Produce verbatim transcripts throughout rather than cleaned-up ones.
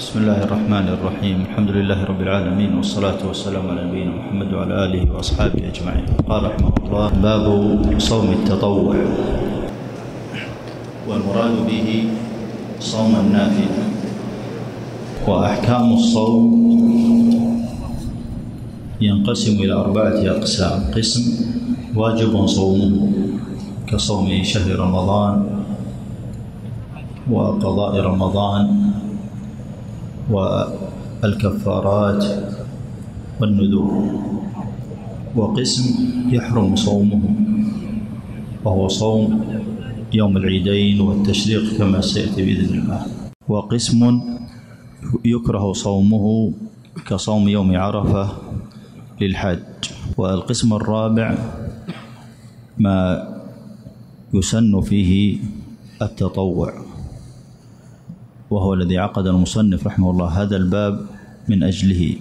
بسم الله الرحمن الرحيم. الحمد لله رب العالمين، والصلاة والسلام على نبينا محمد وعلى آله وأصحابه أجمعين. قال رحمه الله: باب صوم التطوع، والمراد به صوم النافلة. وأحكام الصوم ينقسم إلى أربعة أقسام: قسم واجب صومه كصوم شهر رمضان وقضاء رمضان والكفارات والنذور. وقسم يحرم صومه وهو صوم يوم العيدين والتشريق كما سيأتي بإذن الله. وقسم يكره صومه كصوم يوم عرفة للحج. والقسم الرابع ما يسن فيه التطوع، وهو الذي عقد المصنف رحمه الله هذا الباب من أجله.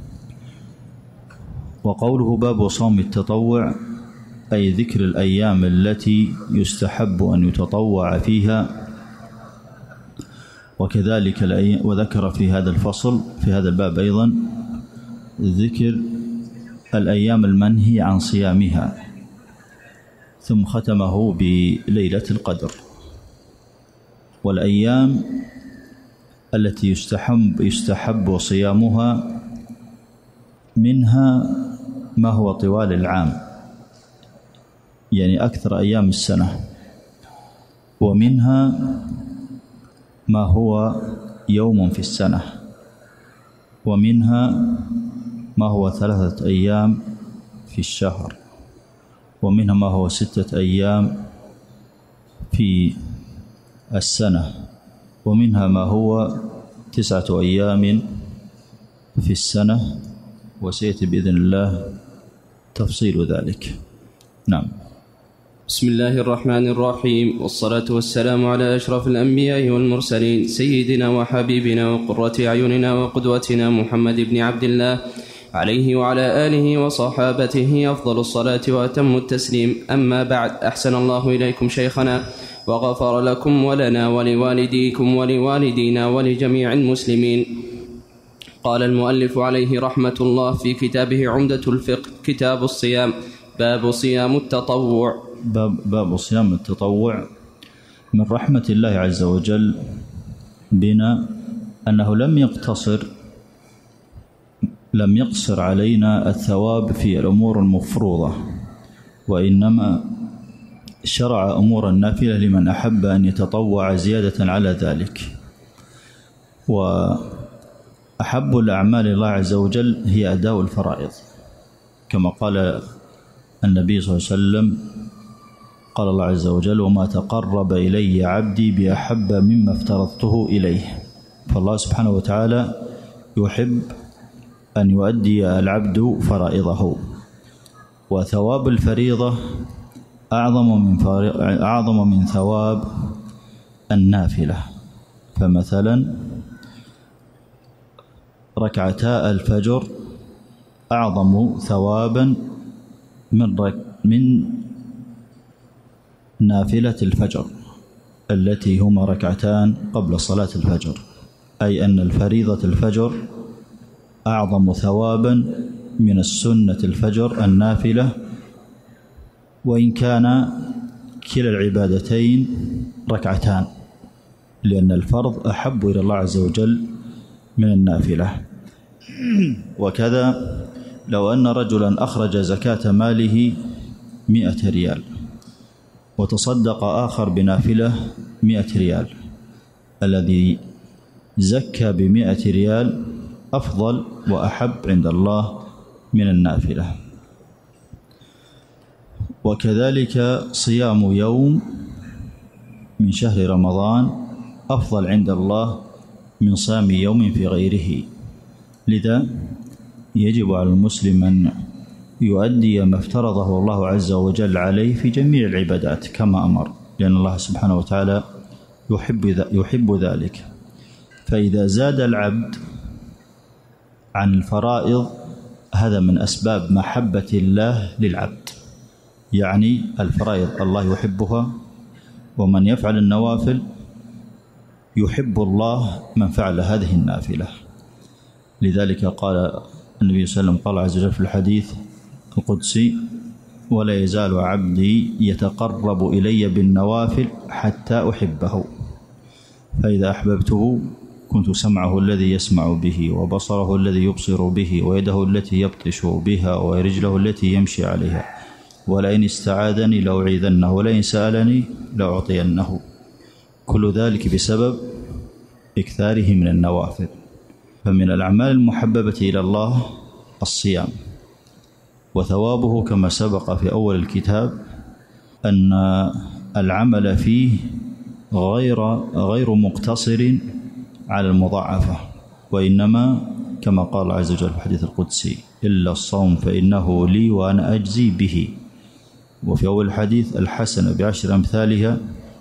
وقوله باب صوم التطوع أي ذكر الأيام التي يستحب أن يتطوع فيها، وكذلك وذكر في هذا الفصل في هذا الباب أيضا ذكر الأيام المنهي عن صيامها، ثم ختمه بليلة القدر. والأيام التي يستحب يستحب صيامها منها ما هو طوال العام، يعني أكثر أيام السنة، ومنها ما هو يوم في السنة، ومنها ما هو ثلاثة أيام في الشهر، ومنها ما هو ستة أيام في السنة، ومنها ما هو تسعة أيام في السنة، وسيأتي بإذن الله تفصيل ذلك. نعم. بسم الله الرحمن الرحيم، والصلاة والسلام على أشرف الأنبياء والمرسلين، سيدنا وحبيبنا وقرة أعيننا وقدوتنا محمد بن عبد الله، عليه وعلى آله وصحابته أفضل الصلاة وأتم التسليم. أما بعد، أحسن الله إليكم شيخنا، وغفر لكم ولنا ولوالديكم ولوالدينا ولجميع المسلمين. قال المؤلف عليه رحمة الله في كتابه عمدة الفقه كتاب الصيام: باب صيام التطوع. باب, باب صيام التطوع. من رحمة الله عز وجل بنا أنه لم يقتصر لم يقصر علينا الثواب في الأمور المفروضة، وإنما شرع أمور النافلة لمن أحب أن يتطوع زيادة على ذلك. وأحب الأعمال الله عز وجل هي أداء الفرائض، كما قال النبي صلى الله عليه وسلم: قال الله عز وجل: وما تقرب إلي عبدي بأحب مما افترضته إليه. فالله سبحانه وتعالى يحب أن يؤدي العبد فرائضه، وثواب الفريضة أعظم من أعظم من ثواب النافلة. فمثلا ركعتا الفجر أعظم ثوابا من رك من نافلة الفجر التي هما ركعتان قبل صلاة الفجر، أي أن الفريضة الفجر أعظم ثوابا من السنة الفجر النافلة، وإن كان كلا العبادتين ركعتان، لأن الفرض أحب إلى الله عز وجل من النافلة. وكذا لو أن رجلا أخرج زكاة ماله مئة ريال، وتصدق آخر بنافلة مئة ريال، الذي زكى بمئة ريال أفضل وأحب عند الله من النافلة. وكذلك صيام يوم من شهر رمضان أفضل عند الله من صيام يوم في غيره. لذا يجب على المسلم أن يؤدي ما افترضه الله عز وجل عليه في جميع العبادات كما أمر، لأن الله سبحانه وتعالى يحب يحب ذلك. فإذا زاد العبد عن الفرائض هذا من أسباب محبة الله للعبد، يعني الفرائض الله يحبها، ومن يفعل النوافل يحب الله من فعل هذه النافلة. لذلك قال النبي صلى الله عليه وسلم قال عز وجل في الحديث القدسي: ولا يزال عبدي يتقرب إلي بالنوافل حتى أحبه، فإذا أحببته كنت سمعه الذي يسمع به، وبصره الذي يبصر به، ويده التي يبطش بها، ورجله التي يمشي عليها، ولئن استعاذني لأعيذنه، ولئن سألني لأعطينه. كل ذلك بسبب إكثاره من النوافل. فمن الأعمال المحببة إلى الله الصيام، وثوابه كما سبق في أول الكتاب أن العمل فيه غير غير مقتصر على المضاعفة، وإنما كما قال عز وجل في الحديث القدسي: إلا الصوم فإنه لي وأنا أجزي به. وفي أول الحديث: الحسنة بعشر أمثالها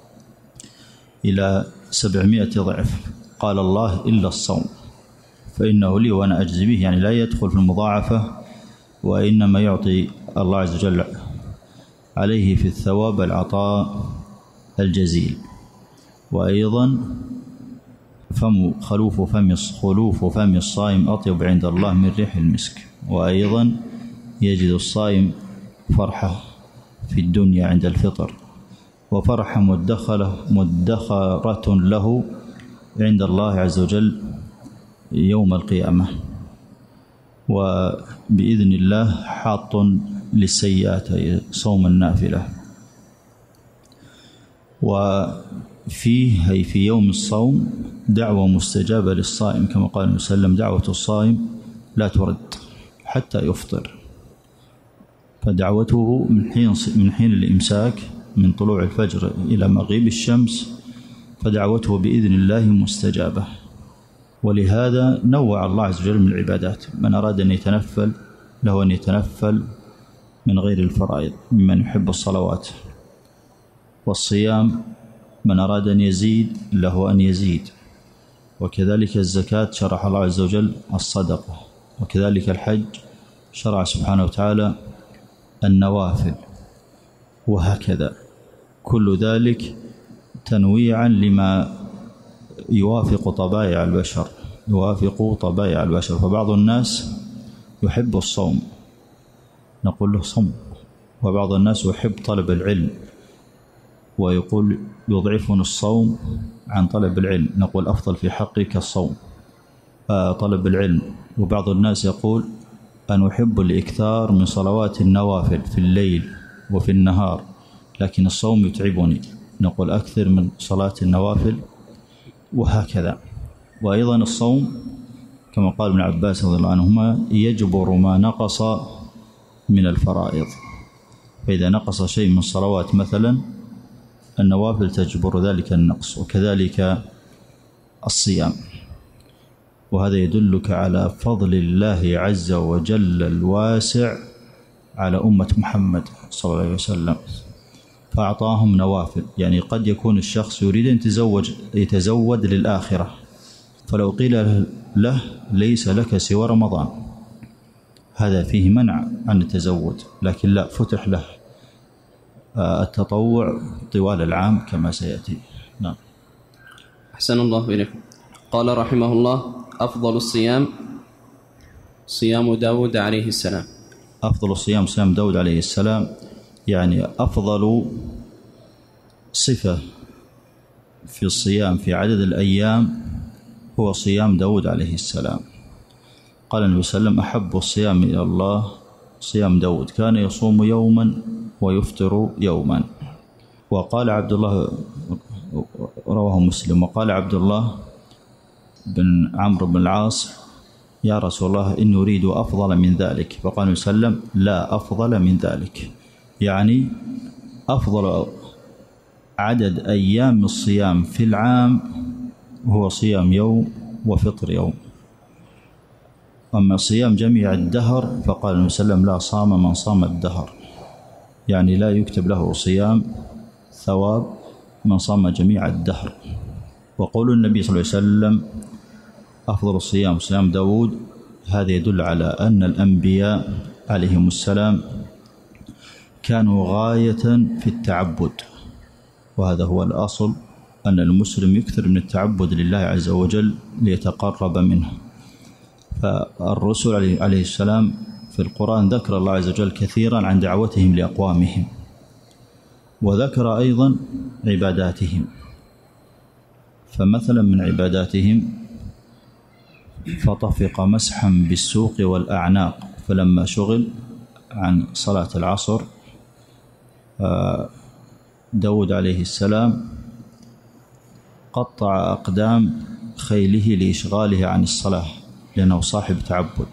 إلى سبعمائة ضعف. قال الله: إلا الصوم فإنه لي وأنا أجزي به، يعني لا يدخل في المضاعفة، وإنما يعطي الله عز وجل عليه في الثواب العطاء الجزيل. وأيضا فم خلوف فم خلوف فم الصائم أطيب عند الله من ريح المسك. وأيضا يجد الصائم فرحة في الدنيا عند الفطر، وفرحة مدخرة مدخرة له عند الله عز وجل يوم القيامة. وبإذن الله حاط للسيئات صوم النافلة. وفيه أي في يوم الصوم دعوة مستجابة للصائم، كما قال النبي صلى الله عليه وسلم: دعوة الصائم لا ترد حتى يفطر. فدعوته من حين من حين الإمساك من طلوع الفجر إلى مغيب الشمس، فدعوته بإذن الله مستجابة. ولهذا نوع الله عز وجل من العبادات. من أراد أن يتنفل له أن يتنفل من غير الفرائض ممن يحب الصلوات. والصيام من أراد أن يزيد له أن يزيد. وكذلك الزكاة شرح الله عز وجل الصدقة. وكذلك الحج شرع سبحانه وتعالى النوافل. وهكذا كل ذلك تنويعا لما يوافق طبائع البشر يوافق طبائع البشر. فبعض الناس يحب الصوم نقول له صم، وبعض الناس يحب طلب العلم ويقول يضعفني الصوم عن طلب العلم، نقول أفضل في حقك الصوم آه طلب العلم. وبعض الناس يقول أن أحب الإكثار من صلوات النوافل في الليل وفي النهار، لكن الصوم يتعبني، نقول أكثر من صلاة النوافل. وهكذا. وأيضا الصوم كما قال ابن عباس رضي الله عنهما: يجبر ما نقص من الفرائض. فإذا نقص شيء من الصلوات مثلا النوافل تجبر ذلك النقص. وكذلك الصيام. وهذا يدلك على فضل الله عز وجل الواسع على أمة محمد صلى الله عليه وسلم، فأعطاهم نوافل. يعني قد يكون الشخص يريد أن يتزوج يتزود للآخرة، فلو قيل له ليس لك سوى رمضان هذا فيه منع عن التزوج، لكن لا، فتح له التطوع طوال العام كما سيأتي. نعم. أحسن الله إليكم. قال رحمه الله: أفضل الصيام صيام داود عليه السلام. أفضل الصيام صيام داود عليه السلام، يعني أفضل صفة في الصيام في عدد الأيام هو صيام داود عليه السلام. قال النبي صلى الله عليه وسلم: أحب الصيام إلى الله صيام داود، كان يصوم يوما ويفطر يوما. وقال عبد الله، رواه مسلم، وقال عبد الله بن عمرو بن العاص: يا رسول الله إني أريد أفضل من ذلك. فقال النبي صلى الله عليه وسلم: لا أفضل من ذلك، يعني أفضل عدد أيام الصيام في العام هو صيام يوم وفطر يوم. أما صيام جميع الدهر فقال النبي صلى الله عليه وسلم: لا صام من صام الدهر، يعني لا يكتب له صيام ثواب من صام جميع الدهر. وقول النبي صلى الله عليه وسلم: أفضل الصيام صيام داود، هذا يدل على أن الأنبياء عليهم السلام كانوا غاية في التعبد، وهذا هو الأصل أن المسلم يكثر من التعبد لله عز وجل ليتقرب منه. فالرسل عليه السلام في القرآن ذكر الله عز وجل كثيرا عن دعوتهم لأقوامهم، وذكر أيضا عباداتهم. فمثلا من عباداتهم فطفق مسحا بالسوق والأعناق، فلما شغل عن صلاة العصر داود عليه السلام قطع أقدام خيله لإشغاله عن الصلاة لأنه صاحب تعبد.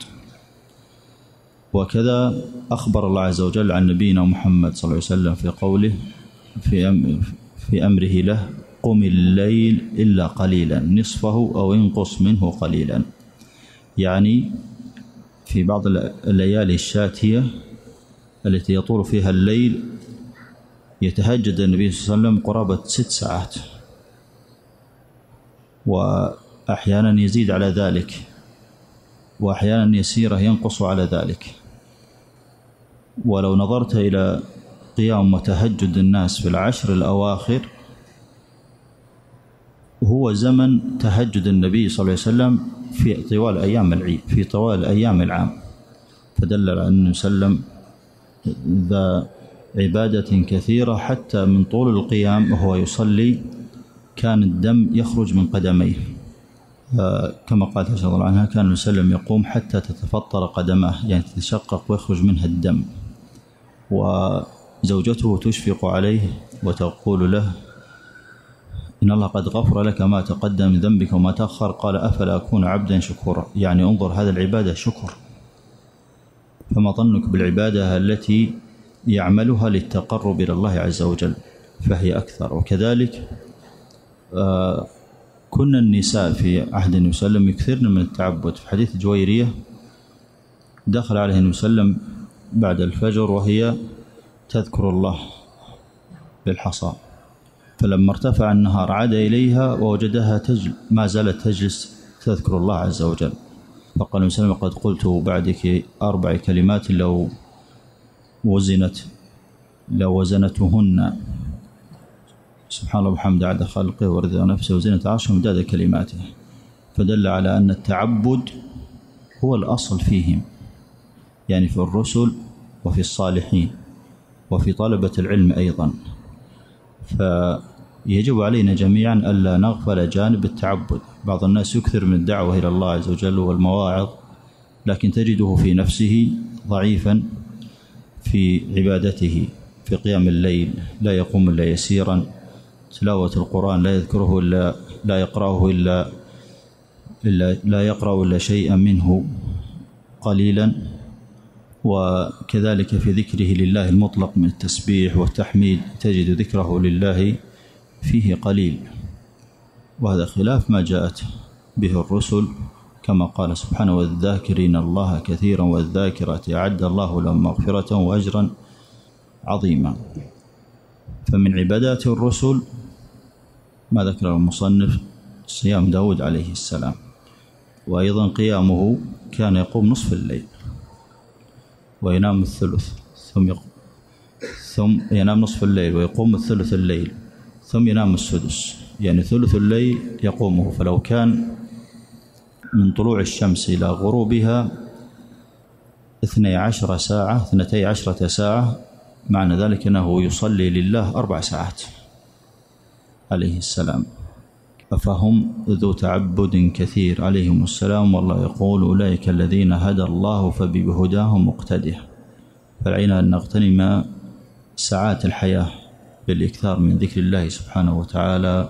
وكذا أخبر الله عز وجل عن نبينا محمد صلى الله عليه وسلم في قوله في, أم في أمره له: قم الليل إلا قليلا نصفه أو انقص منه قليلا. يعني في بعض الليالي الشاتية التي يطول فيها الليل يتهجد النبي صلى الله عليه وسلم قرابة ست ساعات، وأحيانا يزيد على ذلك، وأحيانا يسيره ينقص على ذلك. ولو نظرت إلى قيام وتهجد الناس في العشر الأواخر هو زمن تهجد النبي صلى الله عليه وسلم في طوال أيام العيد، في طوال أيام العام، فدل على أنه سلم ذا عبادة كثيرة. حتى من طول القيام وهو يصلي كان الدم يخرج من قدميه، كما قالت عائشة رضي الله عنها: كان وسلم يقوم حتى تتفطر قدماه، يعني تتشقق ويخرج منها الدم. وزوجته تشفق عليه وتقول له: إن الله قد غفر لك ما تقدم من ذنبك وما تأخر. قال: أفلا أكون عبدا شكورا؟ يعني انظر، هذا العبادة شكر، فما ظنك بالعبادة التي يعملها للتقرب إلى الله عز وجل، فهي أكثر. وكذلك آه كنا النساء في عهد النبي صلى الله عليه وسلم يكثرن من التعبد. في حديث جويرية دخل عليه النبي صلى الله عليه وسلم بعد الفجر وهي تذكر الله بالحصى، فلما ارتفع النهار عاد إليها ووجدها تجل ما زالت تجلس تذكر الله عز وجل. فقال النبي صلى الله عليه وسلم: قد قلت بعدك أربع كلمات لو وزنت لو وزنتهن سبحان الله وبحمده عدد خلقه ورضا نفسه وزنة عرشه ومداد كلماته. فدل على أن التعبد هو الأصل فيهم، يعني في الرسل وفي الصالحين وفي طلبة العلم أيضا. فيجب علينا جميعا ألا نغفل جانب التعبد. بعض الناس يكثر من الدعوة إلى الله عز وجل والمواعظ، لكن تجده في نفسه ضعيفا في عبادته، في قيام الليل لا يقوم إلا يسيرا، تلاوة القرآن لا يذكره إلا لا يقرأه إلا, إلا لا يقرأ إلا شيئا منه قليلا. وكذلك في ذكره لله المطلق من التسبيح والتحميد تجد ذكره لله فيه قليل، وهذا خلاف ما جاءت به الرسل، كما قال سبحانه: والذاكرين الله كثيرا والذاكرات أعد الله لهم مغفرة وأجرا عظيما. فمن عبادات الرسل ما ذكر المصنف صيام داود عليه السلام، وأيضا قيامه كان يقوم نصف الليل وينام الثلث، ثم يقوم ثم ينام نصف الليل ويقوم الثلث الليل، ثم ينام السدس، يعني ثلث الليل يقومه. فلو كان من طلوع الشمس إلى غروبها اثني عشر ساعة اثنتي عشرة ساعة، معنى ذلك أنه يصلي لله أربع ساعات عليه السلام. فهم ذو تعبد كثير عليهم السلام. والله يقول: أولئك الذين هدى الله فبهداهم مقتده. فالعين أن نغتنم ساعات الحياة بالإكثار من ذكر الله سبحانه وتعالى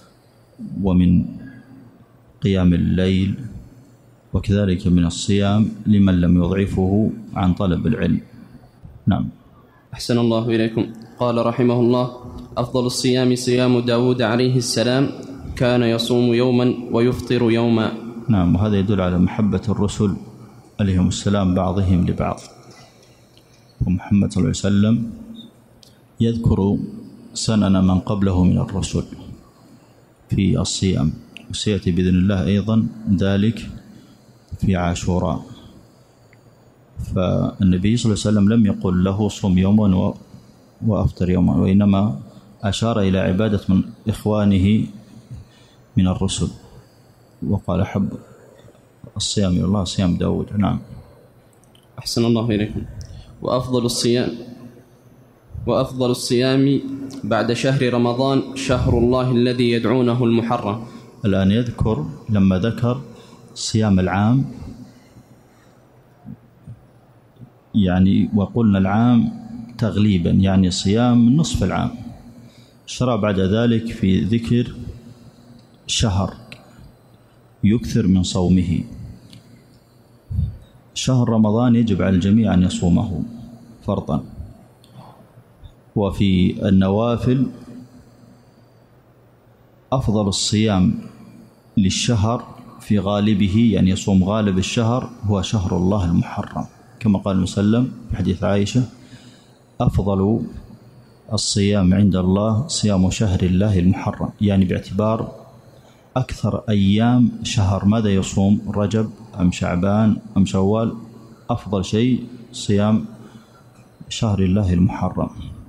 ومن قيام الليل، وكذلك من الصيام لمن لم يضعفه عن طلب العلم. نعم. أحسن الله إليكم. قال رحمه الله: أفضل الصيام صيام داود عليه السلام، كان يصوم يوما ويفطر يوما. نعم، وهذا يدل على محبة الرسل عليهم السلام بعضهم لبعض. ومحمد صلى الله عليه وسلم يذكر سنن من قبله من الرسل في الصيام، وسيأتي بإذن الله أيضا ذلك في عاشوراء. فالنبي صلى الله عليه وسلم لم يقل له صم يوما وأفطر يوما، وإنما أشار إلى عبادة من إخوانه من الرسل، وقال حب الصيام إلى الله صيام داود. نعم. أحسن الله إليكم. وأفضل الصيام وأفضل الصيام بعد شهر رمضان شهر الله الذي يدعونه المحرم. الآن يذكر لما ذكر صيام العام، يعني وقلنا العام تغليبا يعني صيام نصف العام، شرع بعد ذلك في ذكر شهر يكثر من صومه. شهر رمضان يجب على الجميع أن يصومه فرضا، وفي النوافل أفضل الصيام للشهر في غالبه، يعني يصوم غالب الشهر، هو شهر الله المحرم، كما قال وسلم في حديث عائشة: أفضل الصيام عند الله صيام شهر الله المحرم، يعني باعتبار أكثر أيام شهر ماذا يصوم، رجب أم شعبان أم شوال، أفضل شيء صيام شهر الله المحرم.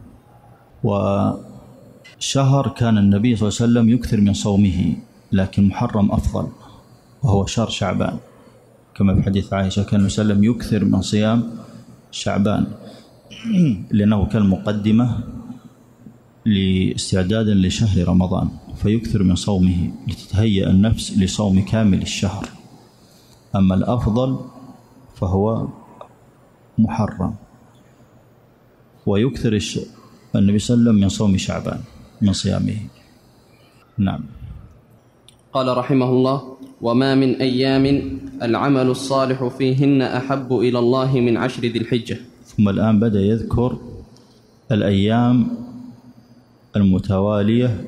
وشهر كان النبي صلى الله عليه وسلم يكثر من صومه، لكن محرم أفضل، وهو شهر شعبان، كما في حديث عائشة كان النبي صلى الله عليه وسلم يكثر من صيام شعبان لأنه كان مقدمة لاستعدادا لشهر رمضان، فيكثر من صومه لتتهيأ النفس لصوم كامل الشهر. أما الأفضل فهو محرم، ويكثر النبي صلى الله عليه وسلم من صوم شعبان من صيامه. نعم. قال رحمه الله: وما من أيام العمل الصالح فيهن أحب إلى الله من عشر ذي الحجة. ثم الآن بدأ يذكر الأيام المتوالية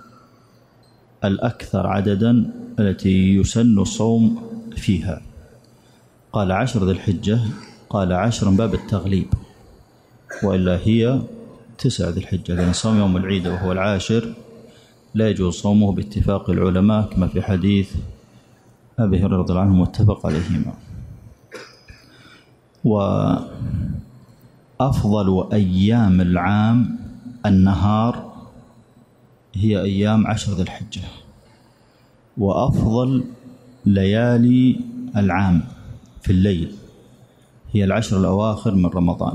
الأكثر عددا التي يسن الصوم فيها. قال عشر ذي الحجة، قال عشر من باب التغليب، وإلا هي تسع ذي الحجة، لأن صوم يوم العيد وهو العاشر لا يجوز صومه باتفاق العلماء، كما في حديث أبي هريرة رضي الله عنه متفق عليهما. وأفضل أيام العام النهار هي أيام عشر ذي الحجة، وأفضل ليالي العام في الليل هي العشر الأواخر من رمضان،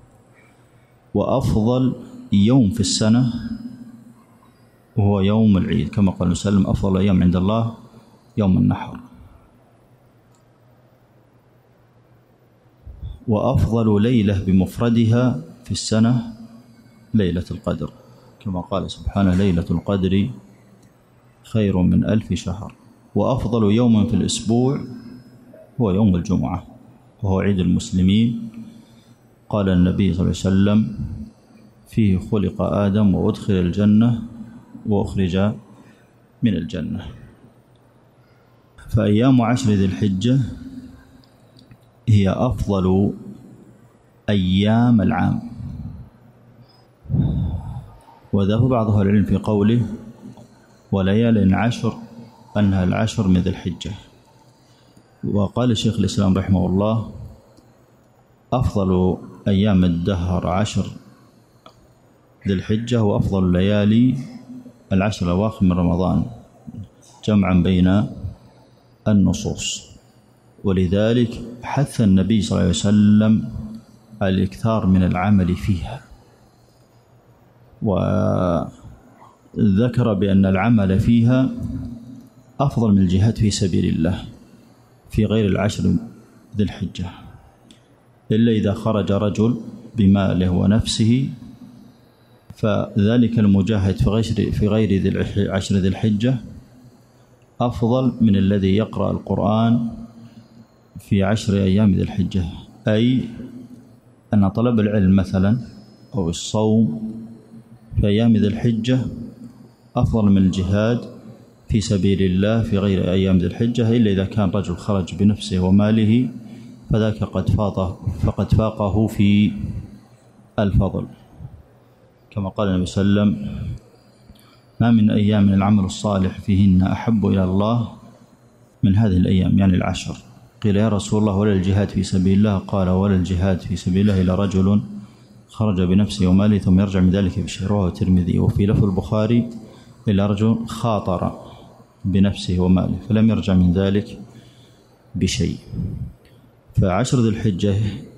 وأفضل يوم في السنة وهو يوم العيد، كما قال وسلم: أفضل أيام عند الله يوم النحر. وأفضل ليلة بمفردها في السنة ليلة القدر، كما قال سبحانه: ليلة القدر خير من ألف شهر. وأفضل يوم في الأسبوع هو يوم الجمعة، وهو عيد المسلمين. قال النبي صلى الله عليه وسلم: فيه خلق آدم وأدخل الجنة وأخرج من الجنة. فأيام عشر ذي الحجة هي أفضل أيام العام. وذهب بعض أهل العلم في قوله: وليال عشر أنها العشر من ذي الحجة. وقال شيخ الإسلام رحمه الله: أفضل أيام الدهر عشر ذي الحجة، وأفضل الليالي العشر الأواخر من رمضان، جمعا بين النصوص. ولذلك حث النبي صلى الله عليه وسلم على الإكثار من العمل فيها، وذكر بأن العمل فيها أفضل من الجهاد في سبيل الله في غير العشر ذي الحجة، إلا إذا خرج رجل بماله ونفسه، فذلك المجاهد في غير في غير ذي عشر ذي الحجة أفضل من الذي يقرأ القرآن في عشر أيام ذي الحجة. أي أن طلب العلم مثلا أو الصوم في أيام ذي الحجة أفضل من الجهاد في سبيل الله في غير أيام ذي الحجة، إلا إذا كان رجل خرج بنفسه وماله، فذاك قد فاضه فقد فاقه في الفضل، كما قال النبي صلى الله عليه وسلم: ما من أيام من العمل الصالح فيهن أحب إلى الله من هذه الأيام، يعني العشر. قيل: يا رسول الله ولا الجهاد في سبيل الله؟ قال: ولا الجهاد في سبيل الله إلا رجل خرج بنفسه وماله ثم يرجع من ذلك بشيء، رواه الترمذي. وفي لفظ البخاري إلا رجل خاطر بنفسه وماله فلم يرجع من ذلك بشيء. فعشر ذي الحجة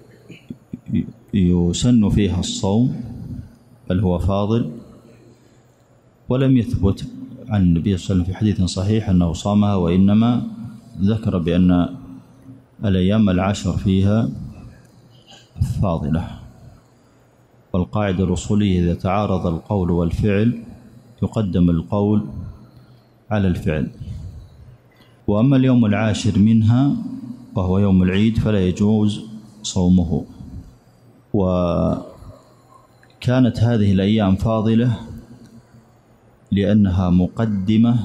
يسن فيها الصوم بل هو فاضل، ولم يثبت عن النبي صلى الله عليه وسلم في حديث صحيح أنه صامها، وإنما ذكر بأن الأيام العشر فيها فاضلة. والقاعدة الأصولية إذا تعارض القول والفعل يقدم القول على الفعل. وأما اليوم العاشر منها وهو يوم العيد فلا يجوز صومه. وكانت هذه الأيام فاضلة لأنها مقدمة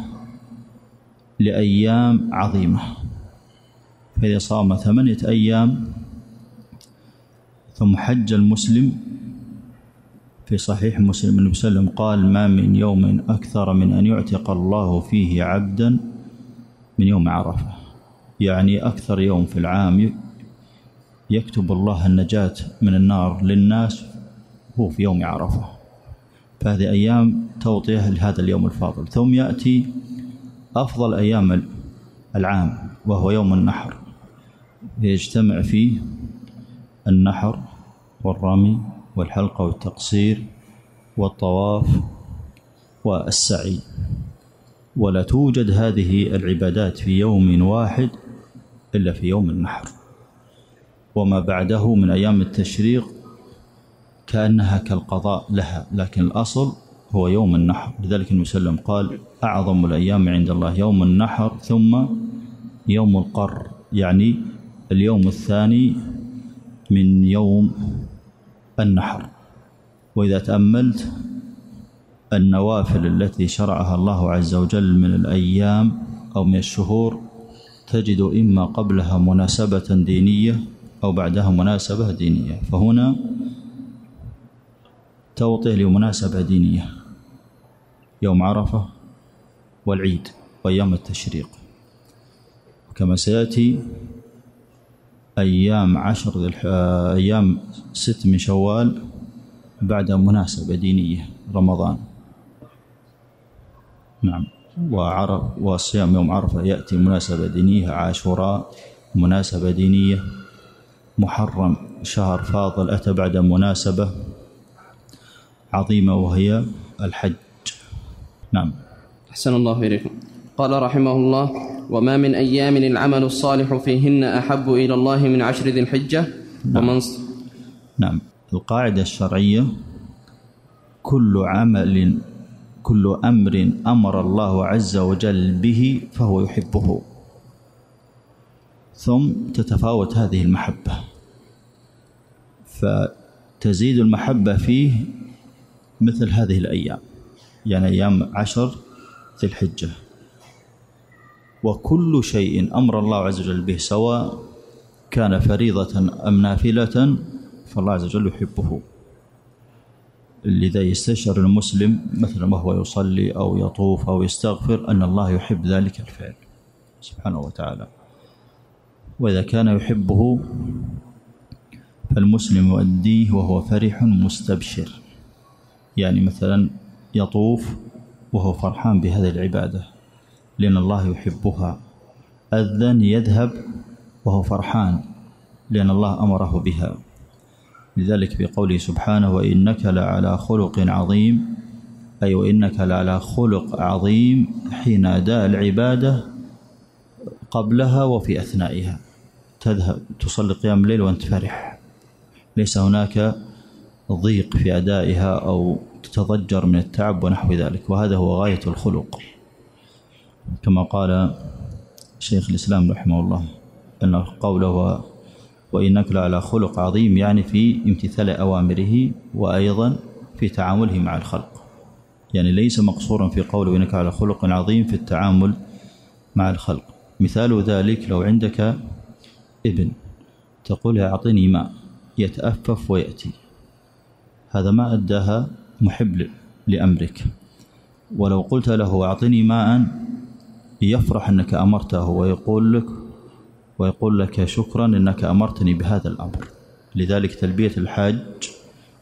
لأيام عظيمة، فإذا صام ثمانية أيام ثم حج المسلم، في صحيح مسلم النبي صلى الله عليه وسلم قال: ما من يوم أكثر من أن يعتق الله فيه عبدا من يوم عرفة، يعني أكثر يوم في العام يكتب الله النجاة من النار للناس هو في يوم عرفة. فهذه أيام توطية لهذا اليوم الفاضل. ثم يأتي أفضل أيام العام وهو يوم النحر، يجتمع فيه النحر والرمي والحلقة والتقصير والطواف والسعي. ولا توجد هذه العبادات في يوم واحد إلا في يوم النحر، وما بعده من أيام التشريق كأنها كالقضاء لها، لكن الأصل هو يوم النحر. لذلك النبي صلى الله عليه وسلم قال: أعظم الأيام عند الله يوم النحر ثم يوم القر، يعني اليوم الثاني من يوم النحر. وإذا تأملت النوافل التي شرعها الله عز وجل من الأيام أو من الشهور تجد إما قبلها مناسبة دينية أو بعدها مناسبة دينية، فهنا توطئ لمناسبة دينية يوم عرفة والعيد وأيام التشريق. كما سيأتي أيام عشر أيام ست من شوال بعد مناسبة دينية رمضان. نعم. وعرف وصيام يوم عرفة يأتي مناسبة دينية، عاشوراء مناسبة دينية، محرم شهر فاضل أتى بعد مناسبة عظيمة وهي الحج. نعم. أحسن الله إليكم. قال رحمه الله: وما من أيام العمل الصالح فيهن أحب إلى الله من عشر ذي الحجة. نعم. ومن نعم. القاعدة الشرعية: كل عمل كل أمر أمر الله عز وجل به فهو يحبه. ثم تتفاوت هذه المحبة، فتزيد المحبة فيه مثل هذه الأيام، يعني أيام عشر ذي الحجة. وكل شيء أمر الله عز وجل به سواء كان فريضة أم نافلة فالله عز وجل يحبه. لذا يستشعر المسلم مثلا وهو يصلي أو يطوف أو يستغفر أن الله يحب ذلك الفعل سبحانه وتعالى. وإذا كان يحبه فالمسلم يؤديه وهو فرح مستبشر، يعني مثلا يطوف وهو فرحان بهذه العبادة لأن الله يحبها، أذن يذهب وهو فرحان لأن الله أمره بها. لذلك في قوله سبحانه: وإنك لعلى خلق عظيم، أي وإنك لعلى خلق عظيم حين أداء العبادة قبلها وفي أثنائها. تذهب تصلي قيام الليل وأنت فرح، ليس هناك ضيق في أدائها أو تتضجر من التعب ونحو ذلك، وهذا هو غاية الخلق. كما قال شيخ الإسلام رحمه الله أن قوله وإنك لعلى خلق عظيم يعني في امتثال أوامره وأيضا في تعامله مع الخلق، يعني ليس مقصورا في قوله وإنك على خلق عظيم في التعامل مع الخلق. مثال ذلك لو عندك ابن تقول أعطني ماء يتأفف ويأتي، هذا ما أداها محب لأمرك. ولو قلت له أعطني ماء يفرح أنك أمرته ويقول لك ويقول لك شكرا أنك أمرتني بهذا الأمر. لذلك تلبية الحاج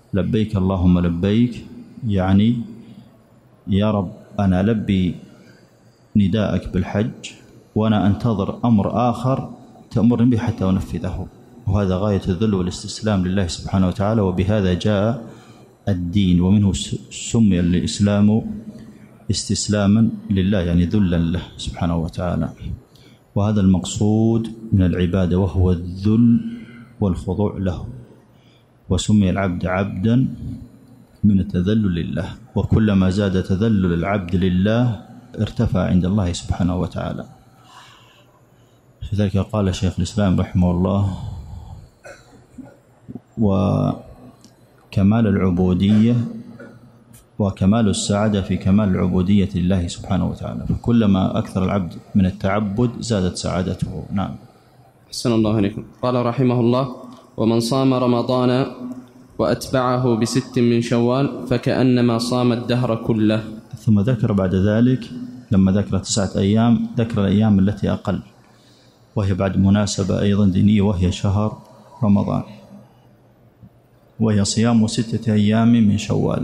لبيك اللهم لبيك، يعني يا رب أنا ألبي نداءك بالحج وأنا أنتظر أمر آخر تأمرني به حتى أنفذه، وهذا غاية الذل والاستسلام لله سبحانه وتعالى. وبهذا جاء الدين، ومنه سمي الإسلام استسلاما لله، يعني ذلا له سبحانه وتعالى. وهذا المقصود من العبادة، وهو الذل والخضوع له. وسمي العبد عبدا من التذلل لله، وكلما زاد تذلل العبد لله ارتفع عند الله سبحانه وتعالى. لذلك قال شيخ الإسلام رحمه الله: وكمال العبودية وكمال السعادة في كمال العبودية لله سبحانه وتعالى، فكلما أكثر العبد من التعبد زادت سعادته. نعم. أحسن الله إليكم. قال رحمه الله: ومن صام رمضان وأتبعه بست من شوال فكأنما صام الدهر كله. ثم ذكر بعد ذلك لما ذكر تسعة أيام ذكر الأيام التي أقل، وهي بعد مناسبة أيضا دينية، وهي شهر رمضان، وهي صيام ستة أيام من شوال،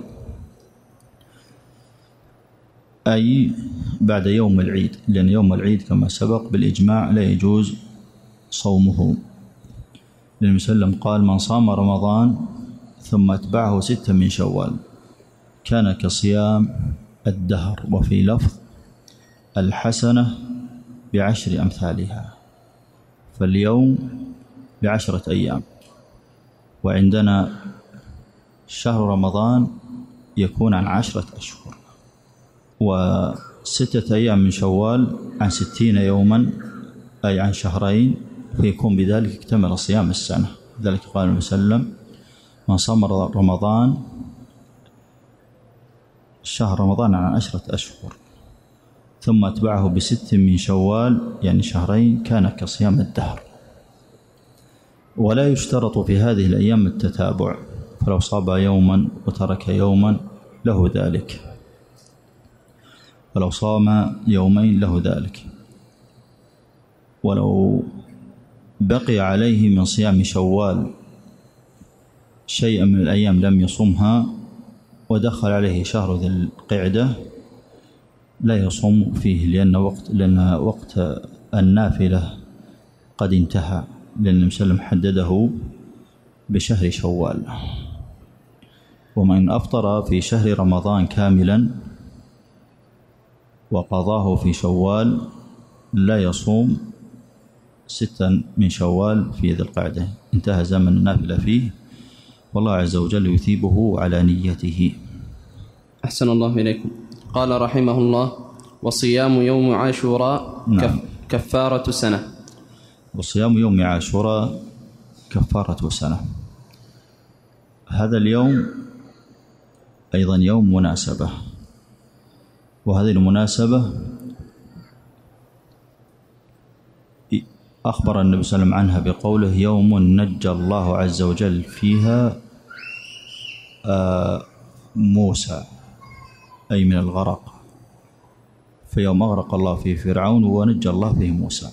أي بعد يوم العيد، لأن يوم العيد كما سبق بالإجماع لا يجوز صومه. النبي صلى الله عليه وسلم قال: من صام رمضان ثم أتبعه ستة من شوال كان كصيام الدهر. وفي لفظ: الحسنة بعشر أمثالها، فاليوم بعشرة أيام. وعندنا شهر رمضان يكون عن عشرة أشهر، وستة أيام من شوال عن ستين يوما، أي عن شهرين، فيكون بذلك اكتمل صيام السنة. لذلك قال النبي صلى الله عليه وسلم: من صام رمضان، شهر رمضان عن عشرة أشهر، ثم أتبعه بست من شوال، يعني شهرين، كان كصيام الدهر. ولا يشترط في هذه الأيام التتابع، فلو صاب يوما وترك يوما له ذلك، ولو صام يومين له ذلك. ولو بقي عليه من صيام شوال شيئا من الأيام لم يصمها ودخل عليه شهر ذي القعدة لا يصوم فيه، لأن وقت لأن وقت النافلة قد انتهى، لأن النبي صلى الله عليه وسلم حدده بشهر شوال. ومن أفطر في شهر رمضان كاملا وقضاه في شوال لا يصوم ستا من شوال في ذي القعدة، انتهى زمن النافلة فيه، والله عز وجل يثيبه على نيته. أحسن الله إليكم. قال رحمه الله: وصيام يوم عاشوراء نعم. كفارة سنة. وصيام يوم عاشوراء كفارة سنة. هذا اليوم أيضا يوم مناسبة، وهذه المناسبة أخبر النبي صلى الله عليه وسلم عنها بقوله: يوم نجى الله عز وجل فيها موسى، أي من الغرق، فيوم أغرق الله فيه فرعون ونجى الله فيه موسى.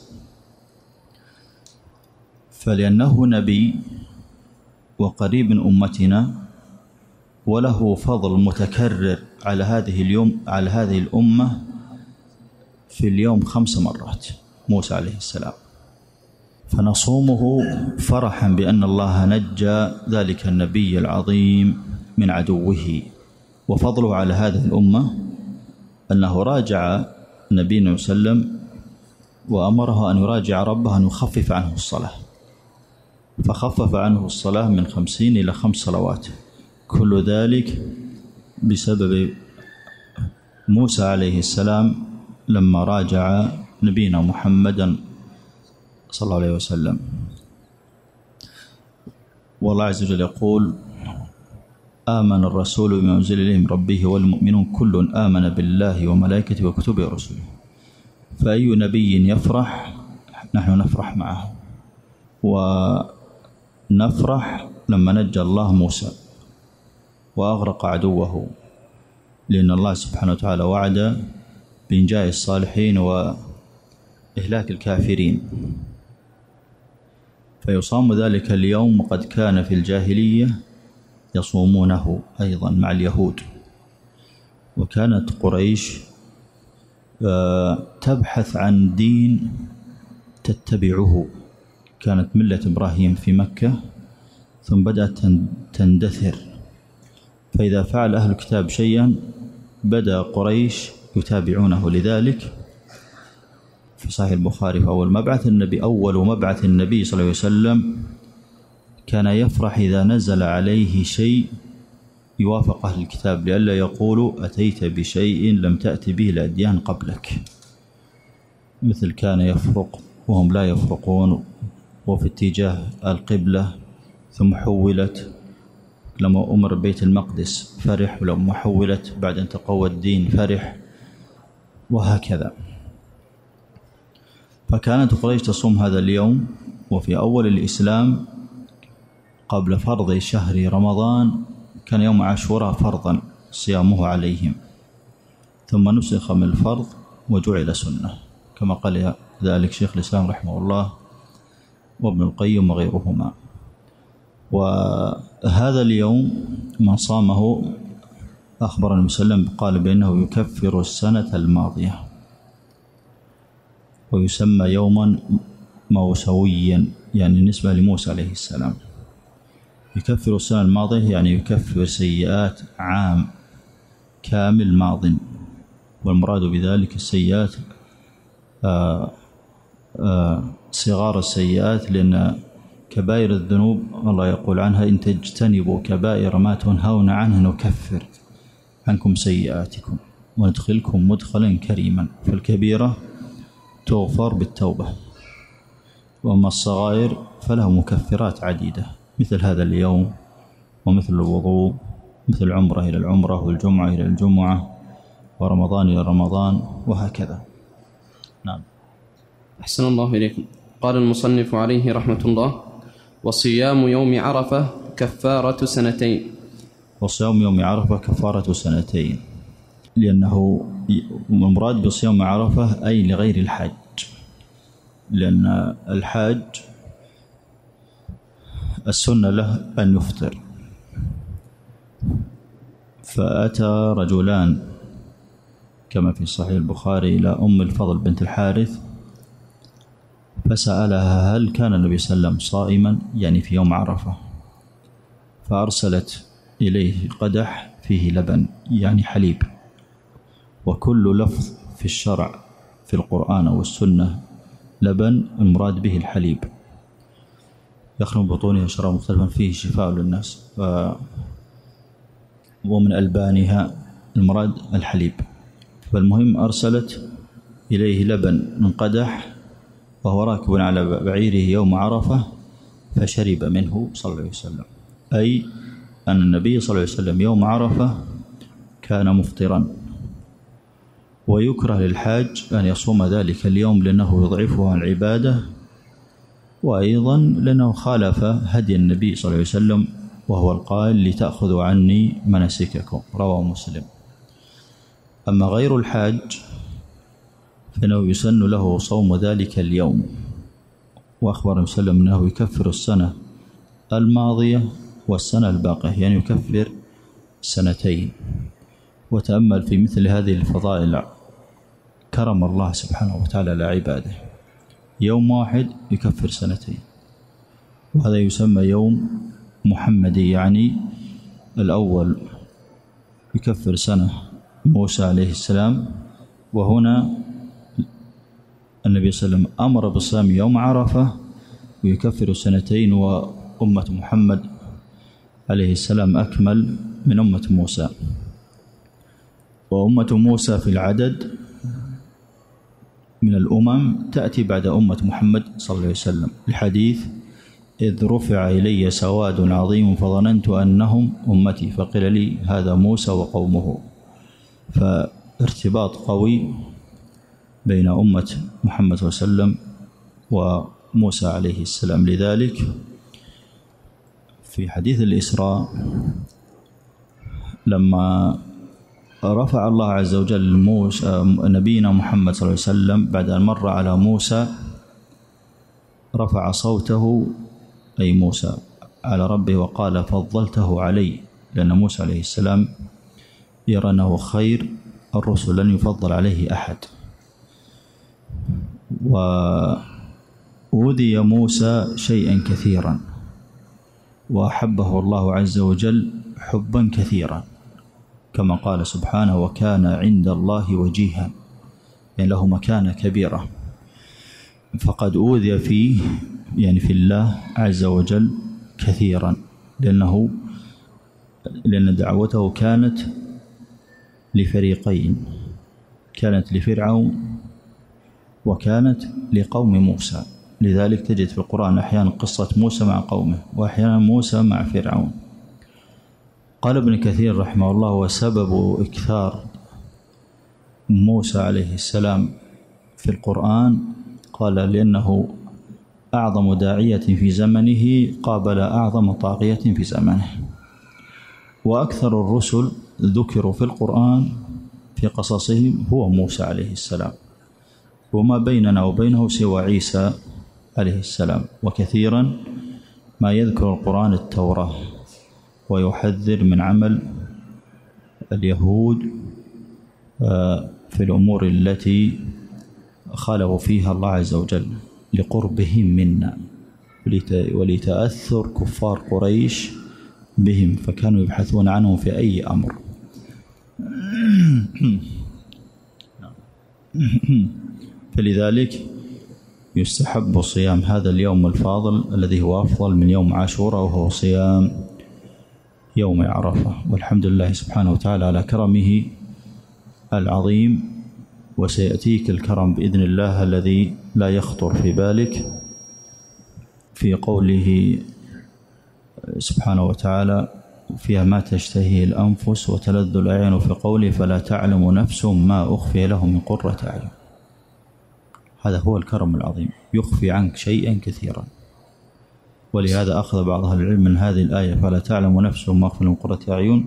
فلأنه نبي وقريب من أمتنا وله فضل متكرر على هذه اليوم على هذه الأمة في اليوم خمس مرات موسى عليه السلام، فنصومه فرحا بأن الله نجى ذلك النبي العظيم من عدوه. وفضله على هذه الأمة أنه راجع نبينا صلى الله عليه وسلم وأمره أن يراجع ربه أن يخفف عنه الصلاة، فخفف عنه الصلاة من خمسين إلى خمس صلوات، كل ذلك بسبب موسى عليه السلام لما راجع نبينا محمدا صلى الله عليه وسلم. والله عز وجل يقول: آمن الرسول بما أنزل إليه من ربه والمؤمنون كل آمن بالله وملائكته وكتبه ورسله. فأي نبي يفرح نحن نفرح معه، ونفرح لما نجى الله موسى وأغرق عدوه، لأن الله سبحانه وتعالى وعد بإنجاء الصالحين وإهلاك الكافرين. فيصام ذلك اليوم، وقد كان في الجاهلية يصومونه أيضا مع اليهود. وكانت قريش تبحث عن دين تتبعه. كانت ملة إبراهيم في مكة ثم بدأت تندثر، فإذا فعل أهل الكتاب شيئا بدأ قريش يتابعونه. لذلك في صحيح البخاري في أول مبعث النبي أول مبعث النبي صلى الله عليه وسلم كان يفرح إذا نزل عليه شيء يوافق أهل الكتاب، لئلا يقولوا أتيت بشيء لم تأت به الأديان قبلك، مثل كان يفرق وهم لا يفرقون، وفي اتجاه القبلة ثم حولت لما أمر بيت المقدس فرح، ولما حولت بعد أن تقوى الدين فرح، وهكذا. فكانت قريش تصوم هذا اليوم. وفي أول الإسلام قبل فرض شهر رمضان كان يوم عاشوراء فرضا صيامه عليهم، ثم نسخ من الفرض وجعل سنة كما قال ذلك شيخ الإسلام رحمه الله وابن القيم وغيرهما. وهذا اليوم من صامه أخبر النبي صلى الله عليه وسلم قال بأنه يكفر السنة الماضية، ويسمى يوما موسويا يعني نسبة لموسى عليه السلام. يكفر السنة الماضية يعني يكفر سيئات عام كامل ماض، والمراد بذلك السيئات آآ آآ صغار السيئات، لأن كبائر الذنوب الله يقول عنها إن تجتنبوا كبائر ما تنهون عنه نكفر عنكم سيئاتكم وندخلكم مدخلا كريما. فالكبيرة تغفر بالتوبة، وأما الصغائر فله مكفرات عديدة مثل هذا اليوم ومثل الوضوء، مثل العمرة إلى العمرة والجمعة إلى الجمعة ورمضان إلى رمضان وهكذا. نعم. أحسن الله إليكم. قال المصنف عليه رحمة الله: وصيام يوم عرفة كفارة سنتين. وصيام يوم عرفة كفارة سنتين، لأنه المراد بصيام عرفة أي لغير الحج، لأن الحاج السنة له أن يفطر. فأتى رجلان كما في صحيح البخاري إلى أم الفضل بنت الحارث فسألها هل كان النبي صلى الله عليه وسلم صائما يعني في يوم عرفة، فأرسلت إليه قدح فيه لبن يعني حليب. وكل لفظ في الشرع في القرآن أو السنة لبن المراد به الحليب، يخرج بطونها شراب مختلفا فيه شفاء للناس، ومن ألبانها المراد الحليب. فالمهم أرسلت إليه لبن من قدح وهو راكب على بعيره يوم عرفة فشرب منه صلى الله عليه وسلم، أي أن النبي صلى الله عليه وسلم يوم عرفة كان مفطرا. ويكره للحاج أن يصوم ذلك اليوم لأنه يضعفه عن العبادة، وأيضا لأنه خالف هدي النبي صلى الله عليه وسلم وهو القائل لتأخذوا عني مناسككم، رواه مسلم. أما غير الحاج فإنه يسن له صوم ذلك اليوم، وأخبر النبي صلى الله عليه وسلم أنه يكفر السنة الماضية والسنة الباقية، يعني يكفر سنتين. وتأمل في مثل هذه الفضائل كرم الله سبحانه وتعالى لعباده، يوم واحد يكفر سنتين، وهذا يسمى يوم محمدي، يعني الأول يكفر سنة موسى عليه السلام، وهنا النبي صلى الله عليه وسلم أمر بالصيام يوم عرفة ويكفر سنتين، وأمة محمد عليه السلام أكمل من أمة موسى. وأمة موسى في العدد من الأمم تأتي بعد أمة محمد صلى الله عليه وسلم، الحديث إذ رفع إلي سواد عظيم فظننت أنهم أمتي فقيل لي هذا موسى وقومه. فارتباط قوي بين أمة محمد صلى الله عليه وسلم وموسى عليه السلام. لذلك في حديث الإسراء لما رفع الله عز وجل موسى نبينا محمد صلى الله عليه وسلم بعد أن مر على موسى، رفع صوته أي موسى على ربه وقال فضلته علي، لأن موسى عليه السلام يرى أنه خير الرسل، لن يفضل عليه أحد. وأودي موسى شيئا كثيرا وأحبه الله عز وجل حبا كثيرا، كما قال سبحانه وكان عند الله وجيها، يعني له مكانة كبيرة. فقد أوذي فيه يعني في الله عز وجل كثيرا، لأنه لأن دعوته كانت لفريقين، كانت لفرعون وكانت لقوم موسى. لذلك تجد في القرآن أحيانا قصة موسى مع قومه وأحيانا موسى مع فرعون. قال ابن كثير رحمه الله وسبب إكثار موسى عليه السلام في القرآن، قال لأنه أعظم داعية في زمنه قابل أعظم طاغية في زمنه. وأكثر الرسل ذكروا في القرآن في قصصهم هو موسى عليه السلام، وما بيننا وبينه سوى عيسى عليه السلام. وكثيرا ما يذكر القرآن التوراة ويحذر من عمل اليهود في الأمور التي خالفوا فيها الله عز وجل لقربهم منا ولتأثر كفار قريش بهم، فكانوا يبحثون عنهم في أي أمر. فلذلك يستحب صيام هذا اليوم الفاضل الذي هو أفضل من يوم عاشوراء، وهو صيام يوم عرفة. والحمد لله سبحانه وتعالى على كرمه العظيم، وسيأتيك الكرم بإذن الله الذي لا يخطر في بالك، في قوله سبحانه وتعالى فيها ما تشتهيه الأنفس وتلذ الأعين، في قوله فلا تعلم نفس ما أخفي لهم من قرة أعين. هذا هو الكرم العظيم، يخفي عنك شيئا كثيرا. ولهذا أخذ بعض أهل العلم من هذه الآية فلا تعلم نفس ما أخفي لهم من قرة أعين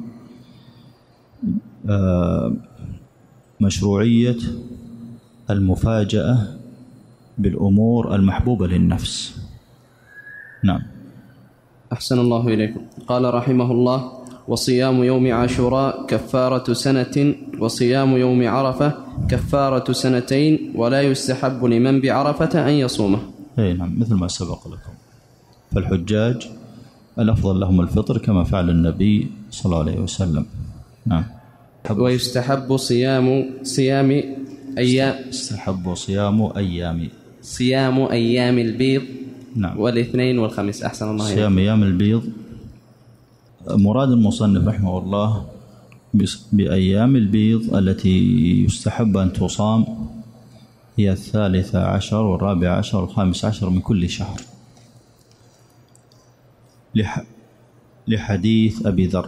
مشروعية المفاجأة بالأمور المحبوبة للنفس. نعم. أحسن الله إليكم. قال رحمه الله وصيام يوم عاشوراء كفارة سنة، وصيام يوم عرفة كفارة سنتين، ولا يستحب لمن بعرفة أن يصومه. أي نعم، مثل ما سبق لكم. فالحجاج الأفضل لهم الفطر كما فعل النبي صلى الله عليه وسلم. نعم. ويستحب صيام صيام أيام يستحب صيام أيام صيام أيام البيض. نعم. والاثنين والخميس. أحسن الله إليكم. صيام أيام البيض مراد المصنف رحمه الله بأيام البيض التي يستحب أن تصام هي الثالثة عشر والرابع عشر والخامس عشر من كل شهر، لحديث أبي ذر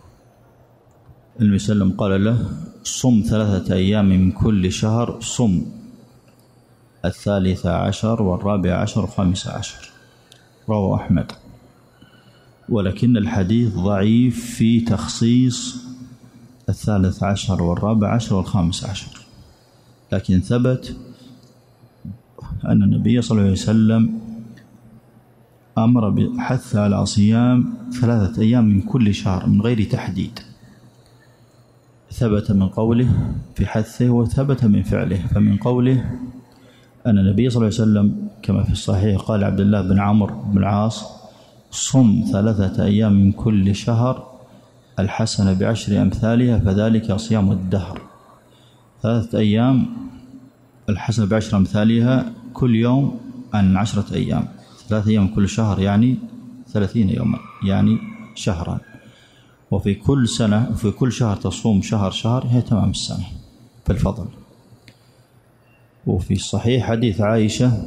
المسلم قال له صم ثلاثة أيام من كل شهر، صم الثالثة عشر والرابع عشر والخامس عشر، رواه أحمد. ولكن الحديث ضعيف في تخصيص الثالث عشر والرابع عشر والخامس عشر، لكن ثبت أن النبي صلى الله عليه وسلم أمر بحث على صيام ثلاثة أيام من كل شهر من غير تحديد، ثبت من قوله في حثه وثبت من فعله. فمن قوله أن النبي صلى الله عليه وسلم كما في الصحيح قال عبد الله بن عمرو بن العاص صم ثلاثة أيام من كل شهر الحسنة بعشر أمثالها فذلك صيام الدهر. ثلاثة أيام الحسنة بعشر أمثالها كل يوم عن عشرة أيام، ثلاثة أيام كل شهر يعني ثلاثين يوما يعني شهرا، وفي كل سنة وفي كل شهر تصوم شهر شهر هي تمام السنة في الفضل. وفي الصحيح حديث عائشة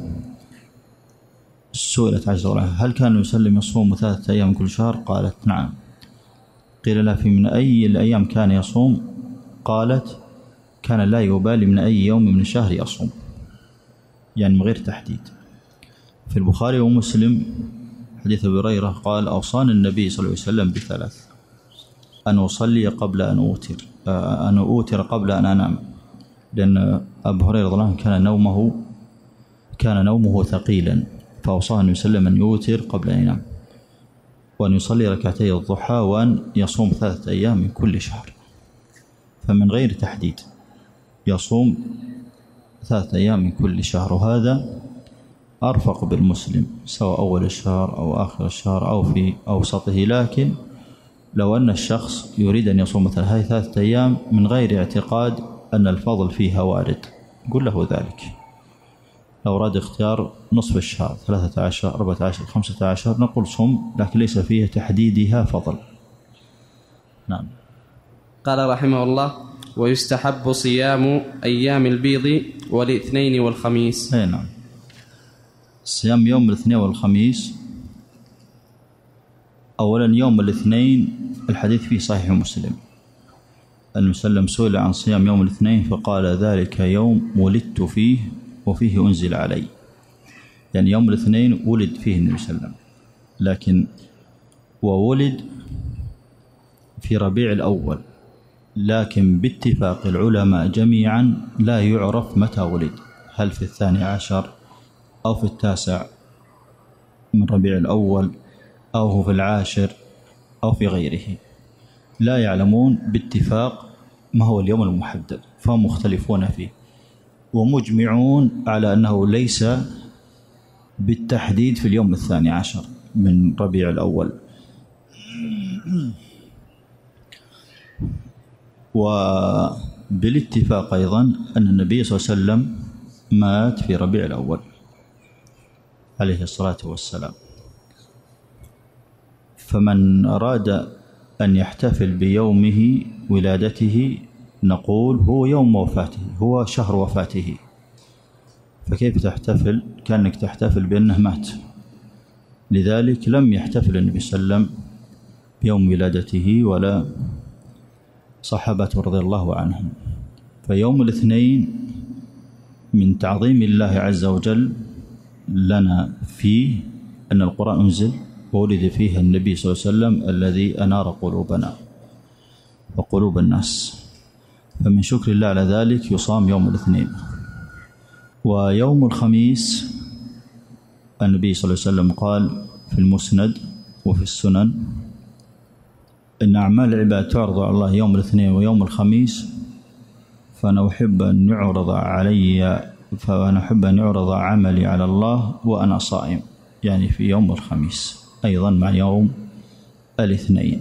سئلت عائشة رضي الله عنها هل كان يسلم يصوم ثلاثة أيام من كل شهر؟ قالت نعم. قيل لها في من أي الأيام كان يصوم؟ قالت كان لا يبالي من أي يوم من الشهر يصوم، يعني من غير تحديد. في البخاري ومسلم حديث أبي هريرة قال أوصاني النبي صلى الله عليه وسلم بثلاث: أن أصلي قبل أن أوتر أن أوتر قبل أن أنام، لأن أبو هريرة رضي الله عنه كان نومه كان نومه ثقيلا، فأوصاه النبي صلى الله عليه وسلم أن يوتر قبل أن ينام. وأن يصلي ركعتي الضحى، وأن يصوم ثلاثة أيام من كل شهر، فمن غير تحديد يصوم ثلاثة أيام من كل شهر، وهذا أرفق بالمسلم سواء أول الشهر أو آخر الشهر أو في أوسطه. لكن لو أن الشخص يريد أن يصوم مثل هذه ثلاثة أيام من غير اعتقاد أن الفضل فيها وارد، قل له ذلك. لو أراد اختيار نصف الشهر ثلاثة عشر أربعة عشر خمسة عشر نقول صم، لكن ليس فيه تحديدها فضل. نعم. قال رحمه الله: ويستحب صيام أيام البيض والاثنين والخميس. أي نعم، صيام يوم الاثنين والخميس. أولا يوم الاثنين الحديث فيه صحيح مسلم أن مسلم سئل عن صيام يوم الاثنين فقال: ذلك يوم ولدت فيه وفيه أنزل علي. يعني يوم الاثنين ولد فيه النبي صلى الله عليه وسلم، لكن وولد في ربيع الأول، لكن باتفاق العلماء جميعا لا يعرف متى ولد، هل في الثاني عشر أو في التاسع من ربيع الأول أو هو في العاشر أو في غيره، لا يعلمون باتفاق ما هو اليوم المحدد، فهم مختلفون فيه، ومجمعون على أنه ليس بالتحديد في اليوم الثاني عشر من ربيع الأول. وبالاتفاق أيضا أن النبي صلى الله عليه وسلم مات في ربيع الأول عليه الصلاة والسلام، فمن أراد أن يحتفل بيومه ولادته نقول هو يوم وفاته، هو شهر وفاته، فكيف تحتفل؟ كأنك تحتفل بأنه مات. لذلك لم يحتفل النبي صلى الله عليه وسلم بيوم ولادته ولا صحابته رضي الله عنهم. فيوم الاثنين من تعظيم الله عز وجل لنا فيه أن القرآن أنزل وولد فيه النبي صلى الله عليه وسلم الذي أنار قلوبنا وقلوب الناس، فمن شكر الله على ذلك يصام يوم الاثنين. ويوم الخميس النبي صلى الله عليه وسلم قال في المسند وفي السنن: إن أعمال العباد تعرض على الله يوم الاثنين ويوم الخميس، فأنا أحب أن يعرض علي فأنا أحب أن يعرض عملي على الله وأنا صائم، يعني في يوم الخميس أيضا مع يوم الاثنين.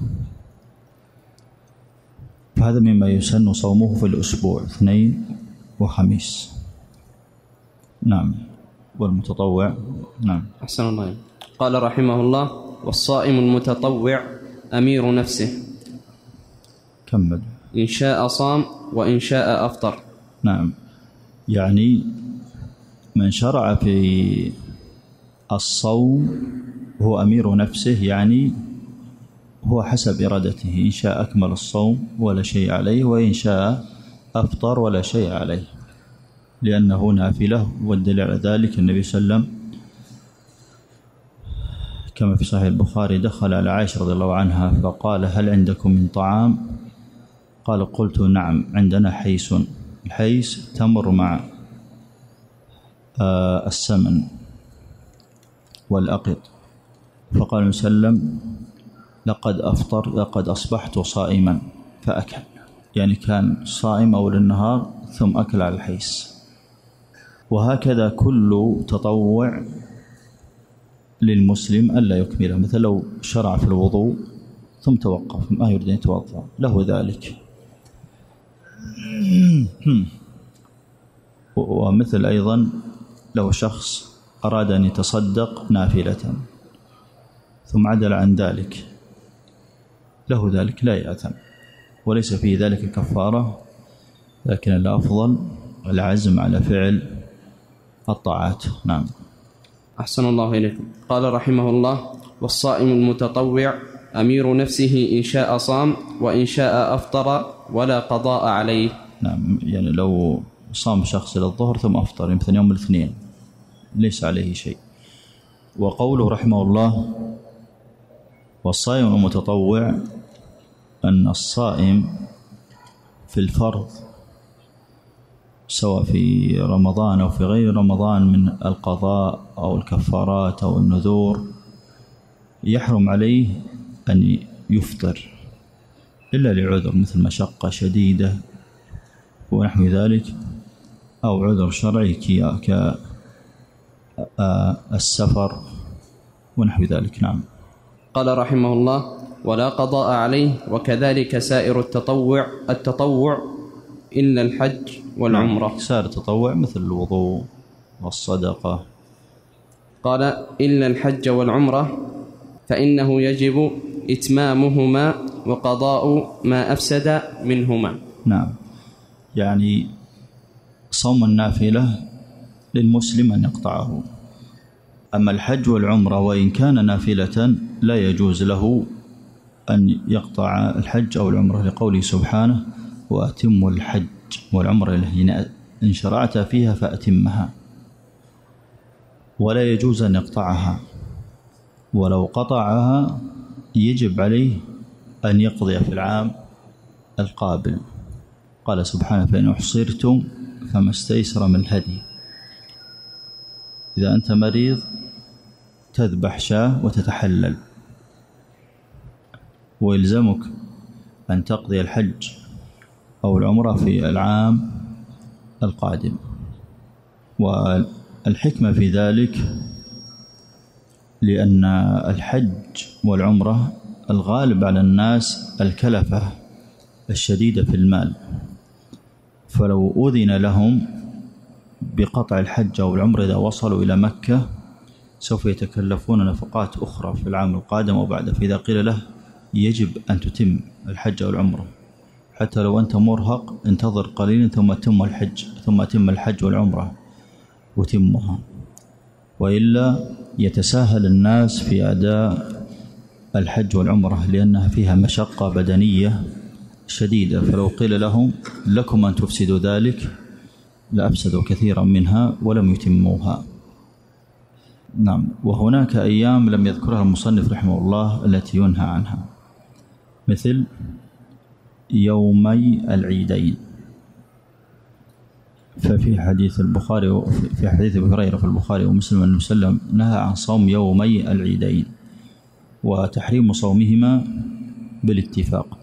فهذا مما يسن صومه في الأسبوع، اثنين وخميس. نعم. والمتطوع. نعم. أحسن الله. قال رحمه الله: والصائم المتطوع أمير نفسه، كمل. إن شاء صام وإن شاء أفطر. نعم، يعني من شرع في الصوم هو أمير نفسه، يعني هو حسب إرادته، إن شاء أكمل الصوم ولا شيء عليه، وإن شاء أفطر ولا شيء عليه، لأنه نافلة. والدليل على ذلك النبي صلى الله عليه وسلم كما في صحيح البخاري دخل على عائشة رضي الله عنها فقال: هل عندكم من طعام؟ قال: قلت نعم عندنا حيس. الحيس تمر مع آه السمن والأقط. فقال النبي صلى الله عليه وسلم: لقد أفطر لقد أصبحت صائما، فأكل، يعني كان صائم أول النهار ثم أكل على الحيس. وهكذا كل تطوع للمسلم ألا يكمله، مثل لو شرع في الوضوء ثم توقف ما يريد أن يتوضأ له ذلك. ومثل أيضا لو شخص أراد أن يتصدق نافلة ثم عدل عن ذلك له ذلك لا يأثم، وليس في ذلك كفارة، لكن الأفضل العزم على فعل الطاعات. نعم. أحسن الله إليكم. قال رحمه الله: والصائم المتطوع أمير نفسه، إن شاء صام وإن شاء أفطر ولا قضاء عليه. نعم، يعني لو صام شخص إلى الظهر ثم أفطر مثل يوم الاثنين ليس عليه شيء. وقوله رحمه الله: والصائم المتطوع، أن الصائم في الفرض سواء في رمضان أو في غير رمضان من القضاء أو الكفارات أو النذور يحرم عليه أن يفطر إلا لعذر مثل مشقة شديدة ونحو ذلك، أو عذر شرعي كالسفر ونحو ذلك. نعم. قال رحمه الله: ولا قضاء عليه، وكذلك سائر التطوع التطوع إلا الحج والعمرة. نعم. سائر التطوع مثل الوضوء والصدقة. قال: إلا الحج والعمرة فإنه يجب إتمامهما وقضاء ما أفسد منهما. نعم. يعني صوم النافلة للمسلم أن يقطعه، أما الحج والعمرة وإن كان نافلة لا يجوز له أن يقطع الحج أو العمرة، لقوله سبحانه: وأتم الحج والعمرة إن شرعت فيها فأتمها. ولا يجوز أن يقطعها، ولو قطعها يجب عليه أن يقضي في العام القابل. قال سبحانه: فإن أحصرتم فما استيسر من الهدي. إذا أنت مريض تذبح شاة وتتحلل، ويلزمك أن تقضي الحج أو العمرة في العام القادم. والحكمة في ذلك لأن الحج والعمرة الغالب على الناس الكلفة الشديدة في المال، فلو أذن لهم بقطع الحج أو العمرة إذا وصلوا إلى مكة سوف يتكلفون نفقات أخرى في العام القادم وبعده. فإذا قيل له يجب أن تتم الحج أو العمرة، حتى لو أنت مرهق انتظر قليلا ثم تم الحج ثم تم الحج والعمرة وتمها، وإلا يتساهل الناس في أداء الحج والعمرة لأنها فيها مشقة بدنية شديدة. فلو قيل لهم لكم أن تفسدوا ذلك لأفسدوا كثيرا منها ولم يتموها. نعم. وهناك أيام لم يذكرها المصنف رحمه الله التي ينهى عنها، مثل يومي العيدين. ففي حديث البخاري في حديث أبي هريرة في البخاري ومسلم أنه سلم نهى عن صوم يومي العيدين وتحريم صومهما بالاتفاق.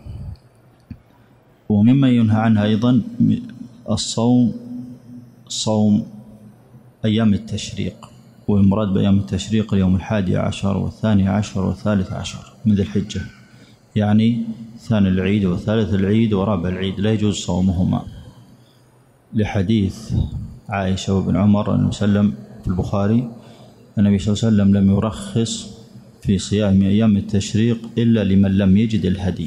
ومما ينهى عنها أيضا الصوم صوم أيام التشريق، والمراد بأيام التشريق اليوم الحادي عشر والثاني عشر والثالث عشر من ذي الحجة، يعني ثاني العيد وثالث العيد ورابع العيد لا يجوز صومهما، لحديث عائشة وابن عمر أنه سلم في البخاري النبي صلى الله عليه وسلم لم يرخص في صيام أيام التشريق إلا لمن لم يجد الهدي،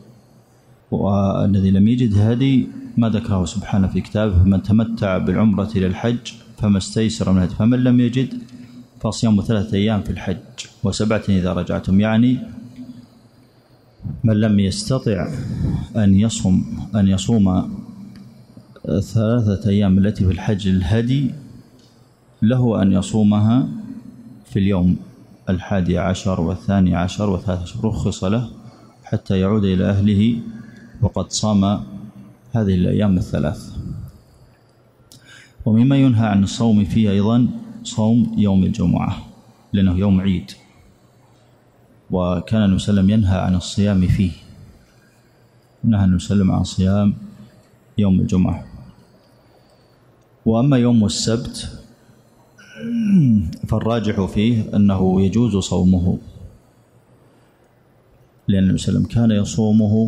والذي لم يجد هدي ما ذكره سبحانه في كتابه: من تمتع بالعمرة إلى الحج فما استيسر من الهدي، فمن لم يجد فصيام ثلاثة أيام في الحج وسبعة إذا رجعتم. يعني من لم يستطع أن يصوم أن يصوم ثلاثة أيام التي في الحج الهدي له أن يصومها في اليوم الحادي عشر والثاني عشر والثالث عشر، رخص له حتى يعود إلى أهله وقد صام هذه الأيام الثلاث. ومما ينهى عن الصوم فيه أيضا صوم يوم الجمعة لأنه يوم عيد، وكان النبي صلى الله عليه وسلم ينهى عن الصيام فيه، نهى النبي صلى الله عليه وسلم عن صيام يوم الجمعة. وأما يوم السبت فالراجح فيه أنه يجوز صومه، لأن النبي صلى الله عليه وسلم كان يصومه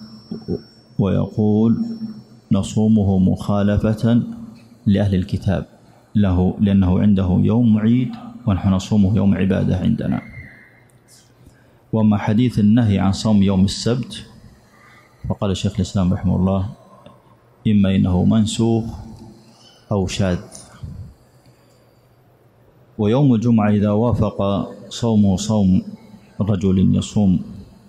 ويقول نصومه مخالفة لأهل الكتاب له، لأنه عنده يوم عيد ونحن نصومه يوم عبادة عندنا. وأما حديث النهي عن صوم يوم السبت فقال الشيخ الإسلام رحمه الله: إما إنه منسوخ أو شاذ. ويوم الجمعة إذا وافق صومه صوم رجل يصوم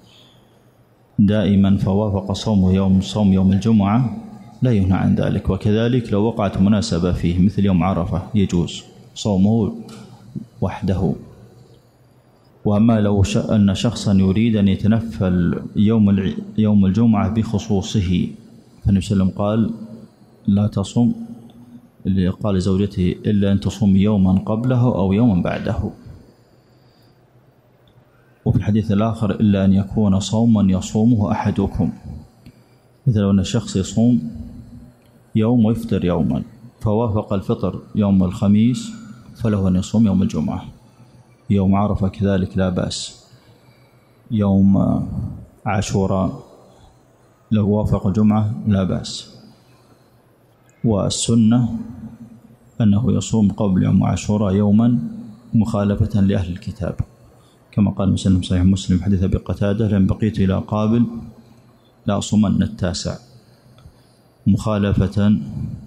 دائما فوافق صوم يوم صوم يوم الجمعة لا ينهى عن ذلك. وكذلك لو وقعت مناسبة فيه مثل يوم عرفة يجوز صومه وحده. وأما لو أن شخصا يريد أن يتنفل يوم يوم الجمعة بخصوصه فالنبي صلى الله عليه وسلم قال: لا تصم، اللي قال زوجته إلا أن تصوم يوما قبله أو يوما بعده. وفي الحديث الآخر إلا أن يكون صوما يصومه أحدكم، مثل أن الشخص يصوم يوم ويفطر يوما، فوافق الفطر يوم الخميس فله أن يصوم يوم الجمعة. يوم عرفة كذلك لا بأس. يوم عاشوراء لو وافق الجمعة لا بأس. والسنة أنه يصوم قبل يوم عاشوراء يوما مخالفة لأهل الكتاب، كما قال مسلم صحيح مسلم حديث أبي قتادة: لن بقيت إلى قابل لأصومن التاسع، مخالفة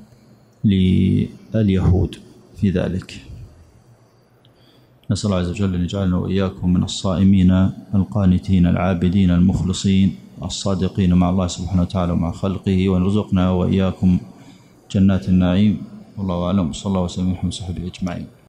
لليهود في ذلك. نسأل الله عز وجل أن يجعلنا وإياكم من الصائمين القانتين العابدين المخلصين الصادقين مع الله سبحانه وتعالى ومع خلقه، وأن يرزقنا وإياكم جنات النعيم. والله أعلم، صلى الله وسلم على محمد وصحبه أجمعين.